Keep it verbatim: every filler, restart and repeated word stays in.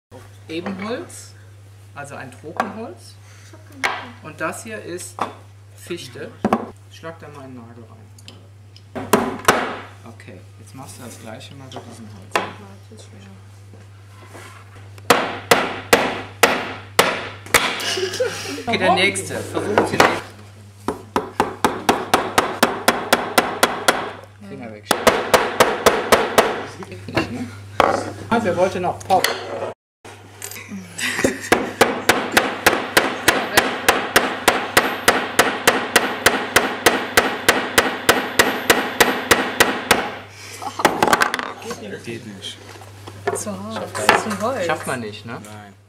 Ebenholz, also ein Tropenholz. Und das hier ist Fichte. Schlag da mal einen Nagel rein. Okay, jetzt machst du das gleiche mal mit diesem Holz. Okay, der nächste. Versuchen Sie nicht. Finger wegstecken. Das geht nicht, ne? Ah, wer wollte noch Pop? Geht nicht. Zu hart. Das ist ein Holz. Schafft man nicht, ne? Nein.